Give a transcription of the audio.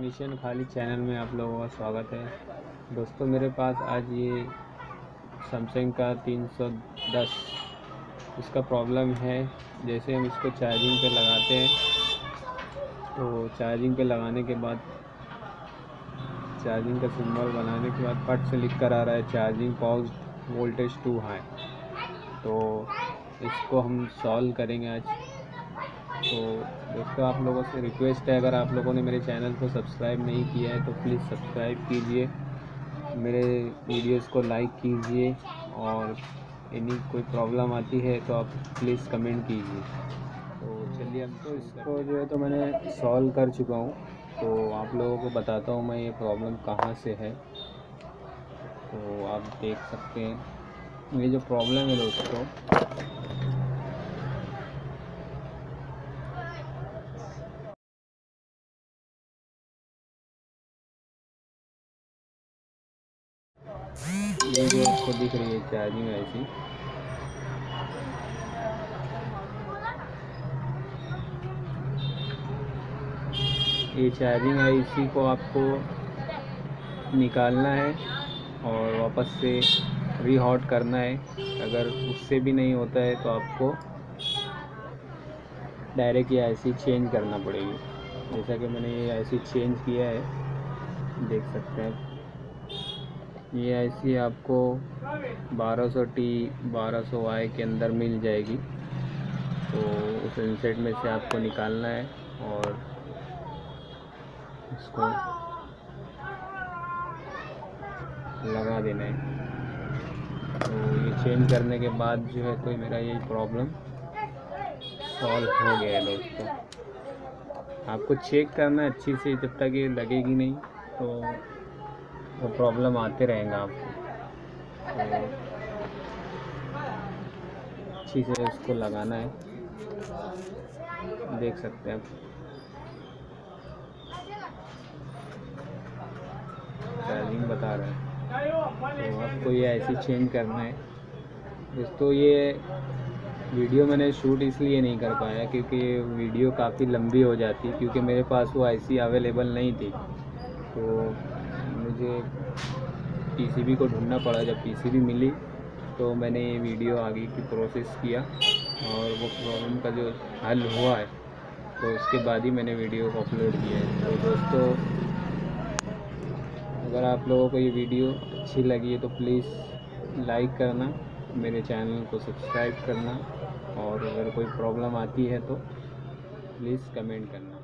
Mission खाली channel में आप लोगों का स्वागत है। दोस्तों मेरे पास आज ये सैमसंग का 310 इसका प्रॉब्लम है। जैसे हम इसको चार्जिंग पे लगाते हैं तो चार्जिंग पे लगाने के बाद चार्जिंग का सिंबल बनाने के बाद फट से लिख कर आ रहा है charging pause voltage too high. तो इसको हम सॉल्व करेंगे आज। तो दोस्तों आप लोगों से रिक्वेस्ट है, अगर आप लोगों ने मेरे चैनल को सब्सक्राइब नहीं किया है तो प्लीज़ सब्सक्राइब कीजिए, मेरे वीडियोस को लाइक कीजिए और यदि कोई प्रॉब्लम आती है तो आप प्लीज़ कमेंट कीजिए। तो चलिए अब तो इसको जो है तो मैंने सॉल्व कर चुका हूँ। तो आप लोगों को बताता हूँ मैं ये प्रॉब्लम कहाँ से है। तो आप देख सकते हैं ये जो प्रॉब्लम है दोस्तों, ये जो आपको दिख रही है चार्जिंग ऐसी, ये चार्जिंग है, इसी को आपको निकालना है और वापस से रीहॉट करना है। अगर उससे भी नहीं होता है तो आपको डायरेक्ट ये ऐसी चेंज करना पड़ेगी। जैसा कि मैंने ये ऐसी चेंज किया है, देख सकते हैं। ये ऐसी आपको 1200T 1200Y के अंदर मिल जाएगी। तो उस इनसेट में से आपको निकालना है और इसको लगा देना है। तो ये चेंज करने के बाद जो है तो मेरा ये प्रॉब्लम सॉल्व हो गया है दोस्तों। आपको चेक करना है अच्छी से, जब तक ये लगेगी नहीं तो वो प्रॉब्लम आते रहेगा आपको। तो अच्छी से इसको लगाना है, देख सकते हैं आप। चार्जिंग बता रहा है, तो आपको ये ऐसे चेंज करना है दोस्तों। ये वीडियो मैंने शूट इसलिए नहीं कर पाया क्योंकि वीडियो काफ़ी लंबी हो जाती, क्योंकि मेरे पास वो आईसी अवेलेबल नहीं थी। तो मुझे पीसीबी को ढूंढना पड़ा। जब पीसीबी मिली तो मैंने ये वीडियो आगे की प्रोसेस किया और वो प्रॉब्लम का जो हल हुआ है तो उसके बाद ही मैंने वीडियो को अपलोड किया है। तो दोस्तों अगर आप लोगों को ये वीडियो अच्छी लगी है तो प्लीज़ लाइक करना, मेरे चैनल को सब्सक्राइब करना और अगर कोई प्रॉब्लम आती है तो प्लीज़ कमेंट करना।